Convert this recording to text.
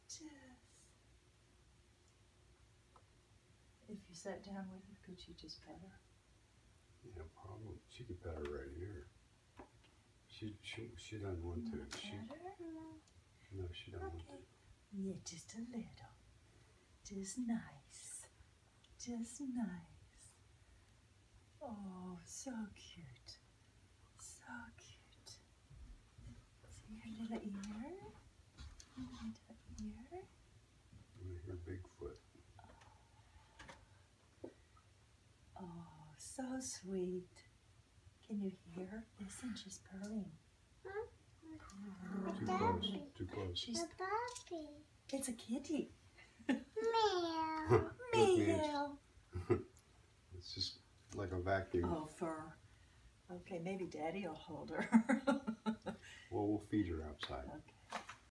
Just. If you sat down with her, could you just pet her? Yeah, probably. She could pet her right here. She doesn't want to. Pet her? No, she doesn't want to. Yeah, just a little. Just nice. Just nice. Oh, so cute. So cute. See her little ear? Little ear? Her Bigfoot. Oh, so sweet. Can you hear her? Listen, she's purring. Too close. Too close. She's A puppy. It's a kitty. Meow. Meow. It's just like a vacuum. Oh, fur. Okay, maybe Daddy will hold her. Well, we'll feed her outside. Okay.